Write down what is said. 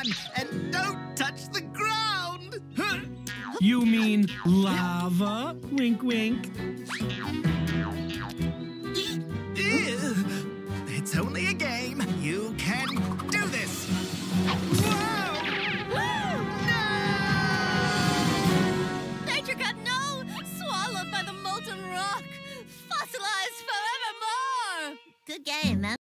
run and don't touch the ground. You mean lava? Wink, wink. It's only a game. You can do this. Whoa! No! Nature got no! Swallowed by the molten rock! Fossilized forevermore! Good game, man.